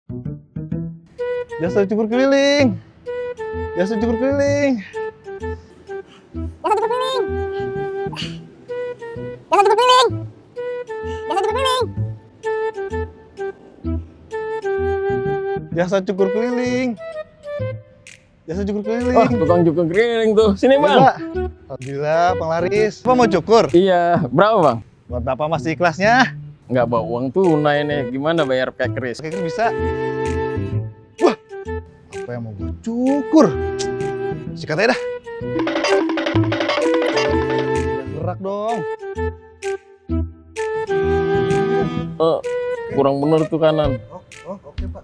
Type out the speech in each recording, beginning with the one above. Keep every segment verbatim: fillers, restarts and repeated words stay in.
Jasa cukur keliling. Jasa cukur keliling. Jasa cukur keliling. Jasa cukur keliling. Jasa cukur keliling. Jasa cukur keliling. Jasa cukur keliling. Oh, tukang cukur keliling tuh. Sini, Ya, Bang. Pak. Alhamdulillah, Bang Laris. Bapak mau cukur? Iya, berapa, Bang? Buat Bapak masih ikhlasnya. Nggak bawa uang tunai nih. Gimana bayar pakai kris? Oke, bisa. Wah, apa yang mau gue cukur? Sikat aja dah. Gerak dong. Oh, kurang bener tuh kanan. Oh, oh oke Pak.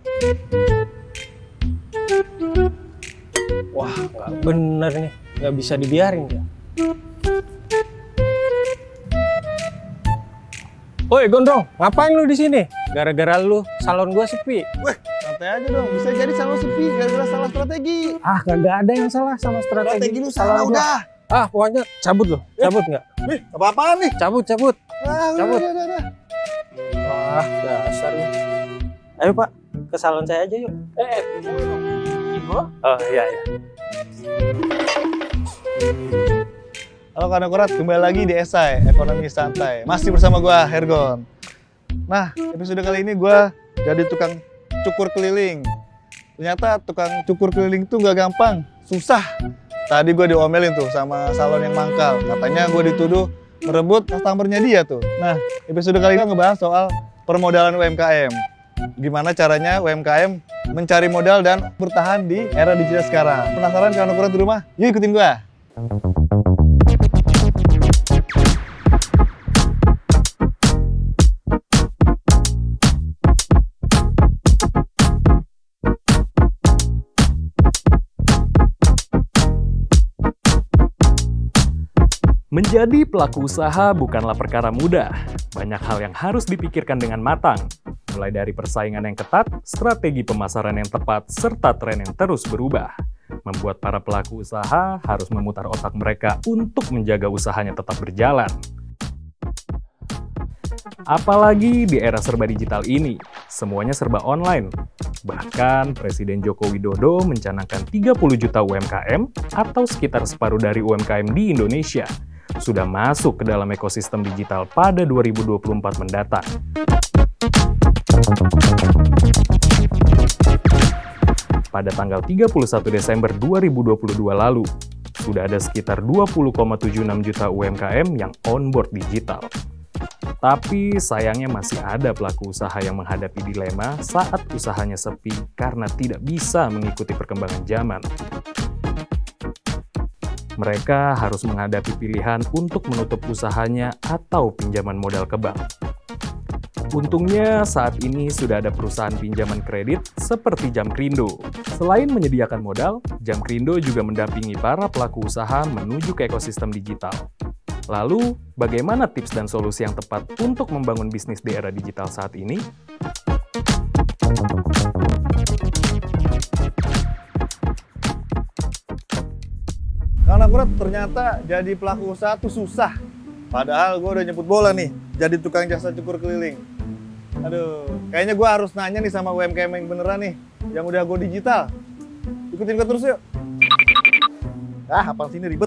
Wah, nggak bener nih. Nggak bisa dibiarin ya. Woi, Gondrong, ngapain lu di sini? Gara-gara lu salon gua sepi. Weh, santai aja dong. Bisa jadi salon sepi gara-gara salah strategi. Ah, kagak ada yang salah sama strategi. Strategi lu salah salon gua. udah. Ah, pokoknya cabut lu. Cabut nggak? Nih, apa-apaan nih? Cabut, cabut. Ah, udah, Cabut. udah, udah, udah. Wah, dasar lu. Ayo, Pak, ke salon saya aja yuk. Eh, Ibu? Oh, iya, iya. Halo Kak Akurat, kembali lagi di Esai, Ekonomi Santai. Masih bersama gua Hergon. Nah, episode kali ini gua jadi tukang cukur keliling. Ternyata tukang cukur keliling tuh nggak gampang, susah. Tadi gua diomelin tuh sama salon yang mangkal. Katanya gua dituduh merebut customernya dia tuh. Nah, episode kali ini ngebahas soal permodalan U M K M. Gimana caranya U M K M mencari modal dan bertahan di era digital sekarang. Penasaran Kak Akurat di rumah? Yuk ikutin gua. Menjadi pelaku usaha bukanlah perkara mudah. Banyak hal yang harus dipikirkan dengan matang, mulai dari persaingan yang ketat, strategi pemasaran yang tepat, serta tren yang terus berubah. Membuat para pelaku usaha harus memutar otak mereka untuk menjaga usahanya tetap berjalan. Apalagi di era serba digital ini, semuanya serba online. Bahkan Presiden Joko Widodo mencanangkan tiga puluh juta U M K M atau sekitar separuh dari U M K M di Indonesia sudah masuk ke dalam ekosistem digital pada dua ribu dua puluh empat mendatang. Pada tanggal tiga puluh satu Desember dua ribu dua puluh dua lalu, sudah ada sekitar dua puluh koma tujuh enam juta U M K M yang on-board digital. Tapi sayangnya masih ada pelaku usaha yang menghadapi dilema saat usahanya sepi karena tidak bisa mengikuti perkembangan zaman. Mereka harus menghadapi pilihan untuk menutup usahanya atau pinjaman modal ke bank. Untungnya saat ini sudah ada perusahaan pinjaman kredit seperti Jamkrindo. Selain menyediakan modal, Jamkrindo juga mendampingi para pelaku usaha menuju ke ekosistem digital. Lalu, bagaimana tips dan solusi yang tepat untuk membangun bisnis di era digital saat ini? Karena Akurat ternyata jadi pelaku usaha tuh susah. Padahal gue udah nyebut bola nih, jadi tukang jasa cukur keliling. Aduh, kayaknya gue harus nanya nih sama U M K M yang beneran nih, yang udah go digital. Ikutin gue terus yuk. Ah, apaan sini ribet.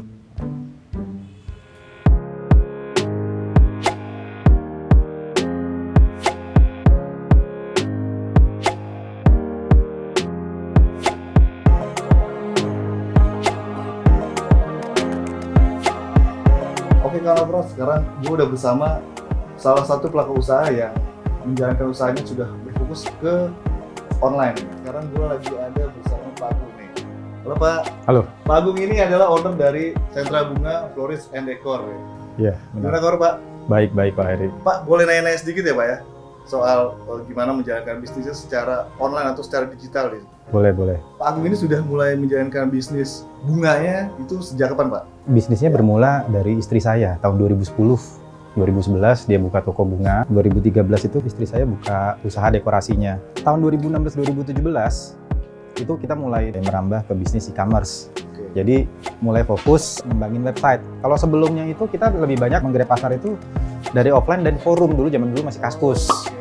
Oke kalau bro, sekarang gue udah bersama salah satu pelaku usaha yang menjalankan usahanya sudah berfokus ke online. Sekarang gue lagi ada bersama Pak Agung nih. Halo Pak. Halo. Pak Agung ini adalah owner dari Sentra Bunga Floris and Decor. Iya, Gimana benar. kabar Pak? Baik, baik Pak Heri. Pak boleh nanya-nanya sedikit ya Pak ya? Soal uh, gimana menjalankan bisnisnya secara online atau secara digital nih. Boleh, boleh. Pak Agung ini sudah mulai menjalankan bisnis bunganya itu sejak kapan Pak? Bisnisnya bermula dari istri saya tahun dua ribu sepuluh. dua ribu sebelas dia buka toko bunga. dua ribu tiga belas itu istri saya buka usaha dekorasinya. Tahun dua ribu enam belas dua ribu tujuh belas itu kita mulai merambah ke bisnis e-commerce. Oke. Jadi mulai fokus ngembangin website. Kalau sebelumnya itu kita lebih banyak menggarap pasar itu dari offline dan forum dulu, zaman dulu masih Kaskus. Oke,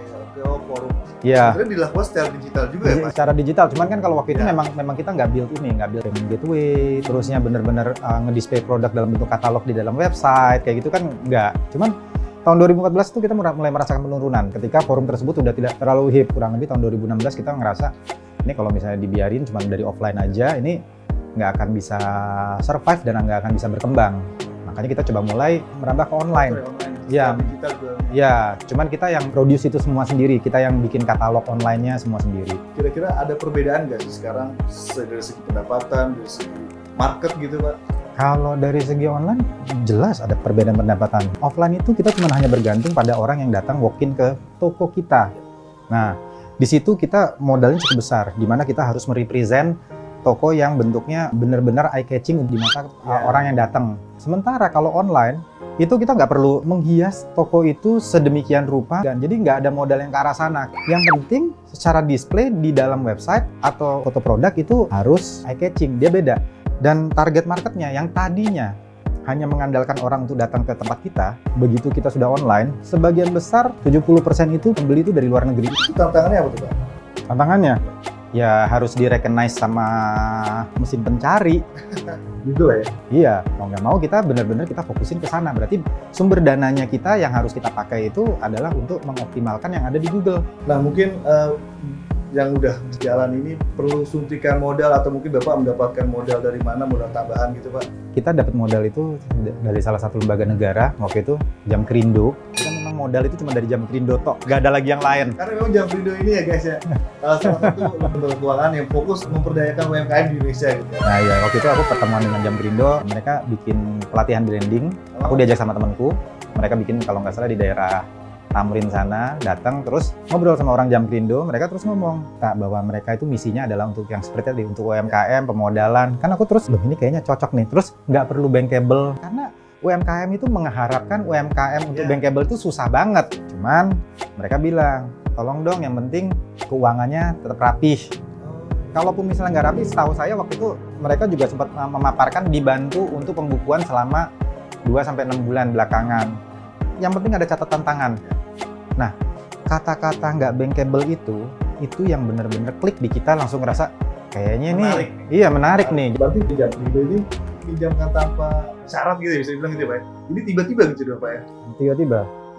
Oh, forum. Iya. Sebenarnya dilakukan secara digital juga ya, Pak? Secara digital, cuman kan kalau waktu itu Ya. memang memang kita nggak build ini, nggak build payment gateway, terusnya bener-bener uh, ngedisplay produk dalam bentuk katalog di dalam website, kayak gitu kan nggak. Cuman tahun dua ribu empat belas itu kita mulai merasakan penurunan ketika forum tersebut udah tidak terlalu hip. Kurang lebih tahun dua ribu enam belas kita ngerasa ini kalau misalnya dibiarin cuma dari offline aja, ini nggak akan bisa survive dan nggak akan bisa berkembang. Makanya kita coba mulai merambah ke online. Sorry, online. Ya. Secara digital juga. Ya, cuman kita yang produce itu semua sendiri, kita yang bikin katalog online-nya semua sendiri. Kira-kira ada perbedaan nggak sih sekarang dari segi pendapatan, dari segi market gitu, Pak? Kalau dari segi online, jelas ada perbedaan pendapatan. Offline itu kita cuma hanya bergantung pada orang yang datang walk-in ke toko kita. Nah, di situ kita modalnya cukup besar, di mana kita harus merepresent toko yang bentuknya benar-benar eye-catching di mata Ya. orang yang datang. Sementara kalau online, itu kita nggak perlu menghias toko itu sedemikian rupa, dan jadi nggak ada modal yang ke arah sana. Yang penting secara display di dalam website atau foto produk itu harus eye-catching, dia beda. Dan target marketnya yang tadinya hanya mengandalkan orang untuk datang ke tempat kita, begitu kita sudah online, sebagian besar tujuh puluh persen itu pembeli itu dari luar negeri. Itu tantangannya apa tuh, Pak? Tantangannya ya harus di-recognize sama mesin pencari. Gitu lah ya. Iya, mau nggak mau kita benar-benar kita fokusin ke sana. Berarti sumber dananya kita yang harus kita pakai itu adalah untuk mengoptimalkan yang ada di Google. Nah, mungkin eh, yang udah berjalan ini perlu suntikan modal atau mungkin Bapak mendapatkan modal dari mana, modal tambahan gitu, Pak? Kita dapat modal itu dari salah satu lembaga negara, waktu itu Jamkrindo. Kita memang modal itu cuma dari Jamkrindo tok, nggak ada lagi yang lain. Karena memang Jamkrindo ini ya guys ya, salah satu lembaga keuangan yang fokus memperdayakan U M K M di Indonesia gitu. Nah ya, waktu itu aku pertemuan dengan Jamkrindo, mereka bikin pelatihan branding, aku diajak sama temanku, mereka bikin kalau nggak salah di daerah Tamrin sana, datang terus ngobrol sama orang Jamkrindo, mereka terus ngomong tak bahwa mereka itu misinya adalah untuk yang seperti tadi, untuk U M K M, pemodalan. Kan aku terus, loh ini kayaknya cocok nih, terus nggak perlu bankable, karena U M K M itu mengharapkan U M K M untuk Yeah. bankable itu susah banget. Cuman mereka bilang, tolong dong yang penting keuangannya tetap rapih. Kalaupun misalnya nggak rapi, setahu saya waktu itu mereka juga sempat memaparkan dibantu untuk pembukuan selama dua sampai enam bulan belakangan. Yang penting ada catatan tangan. Nah, kata-kata nggak bankable itu, itu yang bener-bener klik di kita, langsung ngerasa kayaknya nih, Menarik. iya menarik nih. Berarti Jamkrindo ini pinjamkan tanpa syarat gitu ya, bisa dibilang gitu ya, Pak? Ini tiba-tiba gitu dong, Pak ya? Tiba-tiba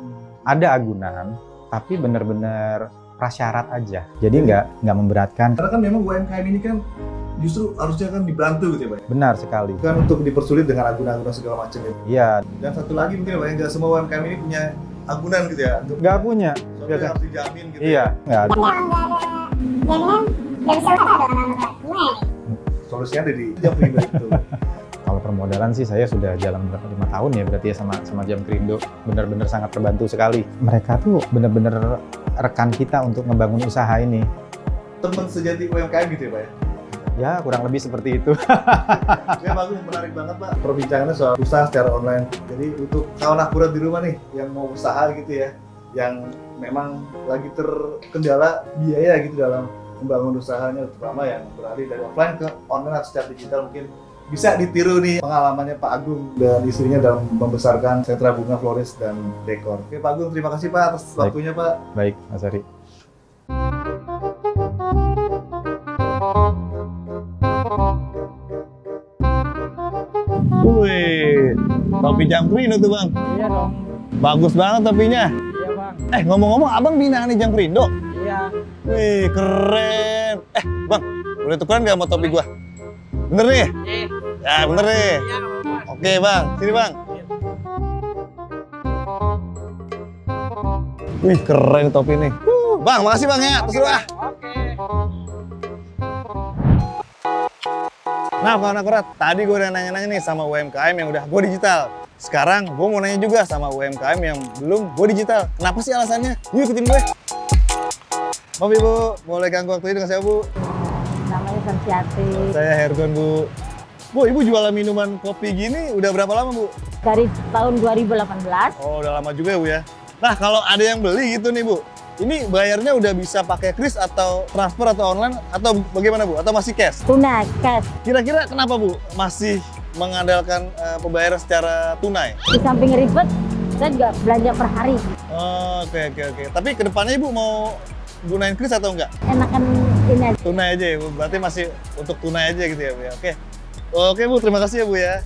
ada agunan, tapi bener-bener prasyarat aja. Jadi nggak nggak memberatkan. Karena kan memang U M K M ini kan justru harusnya kan dibantu gitu ya, Pak? Benar sekali. Bukan untuk dipersulit dengan agunan-agunan segala macam gitu. Iya, Dan satu lagi mungkin ya, Pak, nggak semua U M K M ini punya agunan gitu ya? Untuk nggak punya. sesuatu biasa. yang harus dijamin gitu. Iya, nggak ada. Nggak nggak ada jaminan, nggak bisa usaha dong anak-anak. Gimana nih? Solusinya ada di Jamkrindo itu. Kalau permodalan sih saya sudah jalan berapa lima tahun ya berarti ya sama sama Jamkrindo, benar-benar sangat terbantu sekali. Mereka tuh benar-benar rekan kita untuk ngebangun usaha ini. Teman sejati U M K M gitu ya, Pak ya? Ya kurang lebih seperti itu. Ya bagus, menarik banget Pak perbincangannya soal usaha secara online. Jadi untuk kawan akurat di rumah nih yang mau usaha gitu ya, yang memang lagi terkendala biaya gitu dalam membangun usahanya, terutama yang beralih dari offline ke online atau secara digital, mungkin bisa ditiru nih pengalamannya Pak Agung dan istrinya dalam membesarkan sentra bunga floris dan dekor. Oke Pak Agung, terima kasih Pak atas Baik. waktunya Pak. Baik, Mas Ari. Wih, topi Jamkrindo tuh Bang. Iya dong. Bagus banget topinya. Iya bang. Eh ngomong-ngomong Abang binaan nih Jamkrindo. Iya. Wih, keren. Eh, Bang, boleh tukeran nggak sama topi gua? Bener nih? Iya. Ya, bener nih. Iya. Oke, Bang. Sini, Bang. Wih, keren topi nih. Uh, bang, makasih Bang ya. Terus ah. Oke. Nah, kawan akurat, tadi gue udah nanya-nanya nih sama U M K M yang udah go digital. Sekarang gue mau nanya juga sama U M K M yang belum go digital. Kenapa sih alasannya? Yuk ikutin gue. Maaf Ibu, boleh ganggu waktu ini dengan saya Bu? Namanya Santiati. Saya Hergon Bu. Bu, Ibu jualan minuman kopi gini udah berapa lama Bu? Dari tahun dua ribu delapan belas. Oh, udah lama juga ya Bu ya. Nah, kalau ada yang beli gitu nih Bu, ini bayarnya udah bisa pakai kris atau transfer atau online atau bagaimana Bu? Atau masih cash? Tunai, cash. Kira-kira kenapa Bu masih mengandalkan uh, pembayaran secara tunai? Di samping ribet, saya juga belanja per hari. Oh, oke oke oke. Tapi kedepannya Ibu mau gunain kris atau enggak? Enakan ini aja. Tunai aja ya Bu, berarti masih untuk tunai aja gitu ya Bu ya? Oke. Oke Bu, terima kasih ya Bu ya.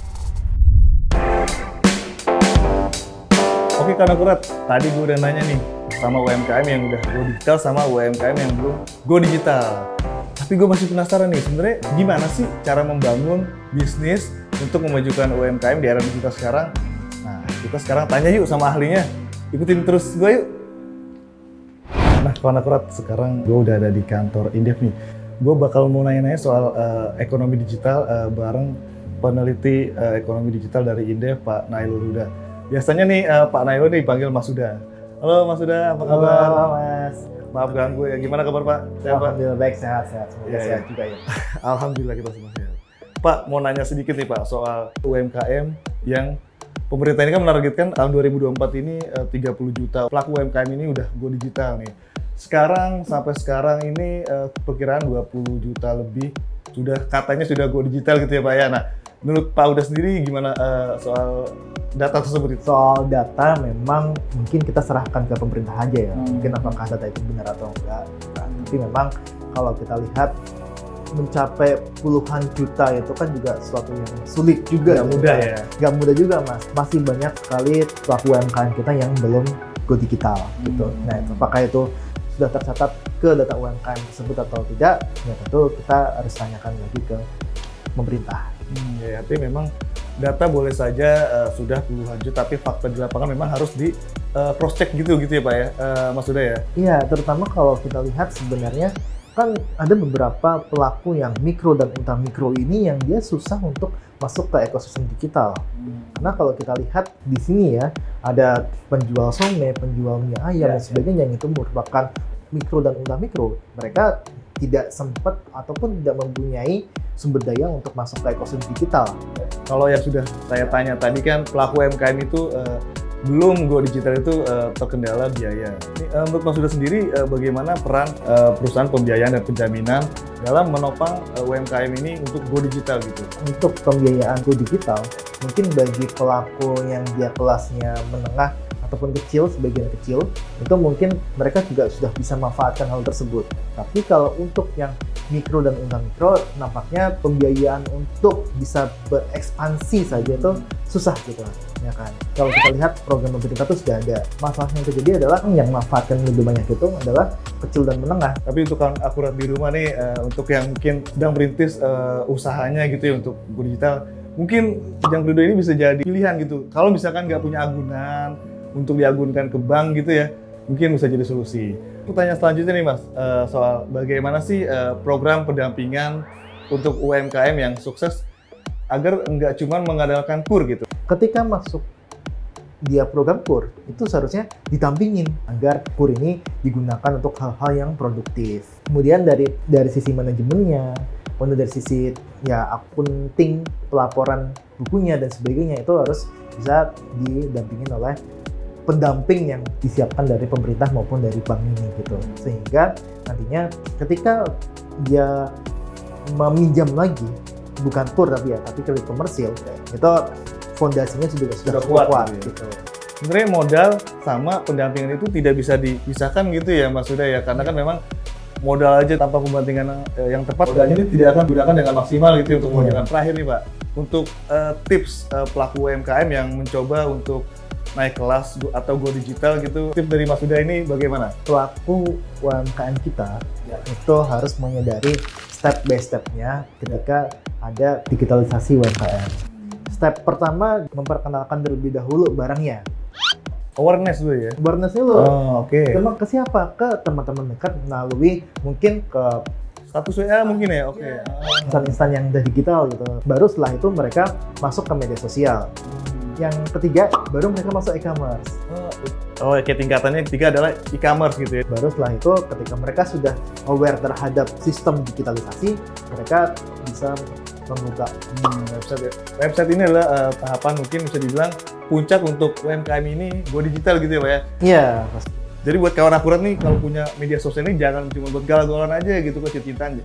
Oke Kak Akurat, tadi gue udah nanya nih sama U M K M yang udah go digital sama U M K M yang belum go digital. Tapi gue masih penasaran nih, sebenarnya gimana sih cara membangun bisnis untuk memajukan U M K M di era digital sekarang? Nah, kita sekarang tanya yuk sama ahlinya. Ikutin terus gue yuk. Nah, Kawan Akurat, sekarang gue udah ada di kantor Indef nih. Gue bakal mau nanya-nanya soal uh, ekonomi digital uh, bareng peneliti uh, ekonomi digital dari Indef, Pak Nailul Huda. Biasanya nih uh, Pak Nailul nih dipanggil Mas Huda. Halo Mas Huda, apa kabar? Halo Mas. Maaf ganggu ya. Gimana kabar Pak? Sehat, Pak? Alhamdulillah baik, sehat-sehat. Semoga Ya, sehat ya. juga ya. Alhamdulillah kita semua sehat. Pak, mau nanya sedikit nih Pak soal U M K M yang pemerintah ini kan menargetkan tahun dua ribu dua puluh empat ini uh, tiga puluh juta pelaku U M K M ini udah go digital nih. Sekarang sampai sekarang ini uh, perkiraan dua puluh juta lebih sudah katanya sudah go digital gitu ya Pak ya. Nah, menurut Pak Huda sendiri gimana uh, soal data tersebut itu? Soal data memang mungkin kita serahkan ke pemerintah aja ya. Hmm. Mungkin apakah data itu benar atau enggak. Nah, tapi memang kalau kita lihat mencapai puluhan juta itu kan juga sesuatu yang sulit juga. Nggak mudah ya. Gak mudah juga Mas. Masih banyak sekali pelaku U M K M kita yang belum go digital gitu. Nah, itu, apakah itu sudah tercatat ke data U M K M tersebut atau tidak? Ya tentu kita harus tanyakan lagi ke pemerintah. Hmm, ya, artinya memang data boleh saja uh, sudah puluhan juta, tapi fakta di lapangan memang harus di uh, cross check gitu gitu ya Pak ya, uh, Mas Huda ya. Iya, terutama kalau kita lihat sebenarnya kan ada beberapa pelaku yang mikro dan ultra mikro ini yang dia susah untuk masuk ke ekosistem digital. Karena kalau kita lihat di sini ya, ada penjual some, penjual mie ayam Ya, dan sebagainya yang itu merupakan mikro dan ultra mikro. Mereka tidak sempat ataupun tidak mempunyai sumber daya untuk masuk ke ekosistem digital. Kalau yang sudah saya tanya tadi kan pelaku U M K M itu uh, belum go digital itu uh, terkendala biaya. Ini, uh, menurut Mas Huda sendiri uh, bagaimana peran uh, perusahaan pembiayaan dan penjaminan dalam menopang uh, U M K M ini untuk go digital gitu? Untuk pembiayaan go digital, mungkin bagi pelaku yang dia kelasnya menengah ataupun kecil, sebagian kecil, itu mungkin mereka juga sudah bisa manfaatkan hal tersebut. Tapi kalau untuk yang mikro dan ultra mikro, nampaknya pembiayaan untuk bisa berekspansi saja itu susah gitu, ya kan? Kalau kita lihat program pemerintah itu sudah ada. Masalah yang terjadi adalah yang manfaatkan lebih banyak itu adalah kecil dan menengah. Tapi untuk Kawan Akurat di rumah nih, uh, untuk yang mungkin sedang merintis uh, usahanya gitu ya untuk go digital, mungkin Jam Kerido ini bisa jadi pilihan gitu. Kalau misalkan nggak punya agunan, untuk diagunkan ke bank gitu ya, mungkin bisa jadi solusi. Pertanyaan selanjutnya nih Mas, uh, soal bagaimana sih uh, program pendampingan untuk U M K M yang sukses agar nggak cuma mengandalkan kur gitu. Ketika masuk dia program kur, itu seharusnya ditampingin agar kur ini digunakan untuk hal-hal yang produktif. Kemudian dari dari sisi manajemennya, kemudian dari sisi ya akunting, pelaporan bukunya dan sebagainya itu harus bisa didampingin oleh pendamping yang disiapkan dari pemerintah maupun dari bank ini gitu. Sehingga nantinya ketika dia meminjam lagi, bukan kur tapi ya, tapi kredit komersil, itu fondasinya sudah sudah Sudah kuat, kuat gitu ya. gitu. Sebenarnya modal sama pendampingan itu tidak bisa dipisahkan gitu ya Mas Huda ya, karena kan memang modal aja tanpa pembantingan eh, yang tepat, modalnya ini tidak akan digunakan dengan maksimal gitu untuk mewujudkan. Terakhir nih Pak, untuk uh, tips uh, pelaku U M K M yang mencoba untuk naik kelas atau go digital gitu, tips dari Mas Huda ini bagaimana? Pelaku U M K M kita ya, itu harus menyadari step by step-nya ketika ada digitalisasi U M K M. Step pertama, memperkenalkan terlebih dahulu barangnya. Awareness dulu ya? Awareness dulu. Oh, oke. Okay. Emang ke siapa? Ke teman-teman dekat melalui mungkin ke status W A mungkin ya? Oke. Okay. Instan-instan yang udah digital gitu. Baru setelah itu mereka masuk ke media sosial. Yang ketiga, baru mereka masuk e-commerce. Oh, oke, tingkatannya ketiga adalah e-commerce gitu ya? Baru setelah itu, ketika mereka sudah aware terhadap sistem digitalisasi, mereka bisa membuka hmm, website. Website ini adalah uh, tahapan mungkin bisa dibilang puncak untuk U M K M ini go digital gitu ya Pak ya? Iya, pasti. Jadi buat kawan akurat nih, kalau punya media sosial ini jangan cuma buat galau-galauan aja gitu, kok cinta-cintaan aja.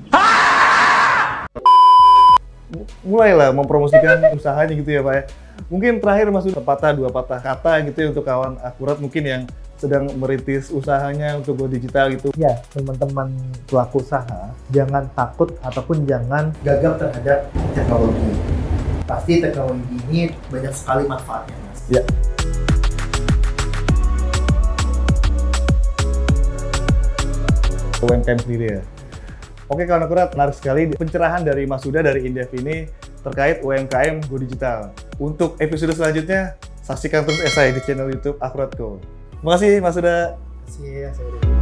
Mulailah mempromosikan usahanya gitu ya Pak ya. Mungkin terakhir Mas Huda, patah dua patah kata gitu ya untuk kawan akurat mungkin yang sedang merintis usahanya untuk go digital gitu. Ya, teman-teman pelaku usaha, jangan takut ataupun jangan gagap terhadap teknologi. Pasti teknologi ini banyak sekali manfaatnya, Mas. Ya. U M K M sendiri ya. Oke, kawan akurat, menarik sekali pencerahan dari Mas Huda dari Indef ini terkait U M K M Go Digital. Untuk episode selanjutnya, saksikan terus esai di channel YouTube Akuratco. Terima kasih Mas Huda. Terima kasih, Mas Eri.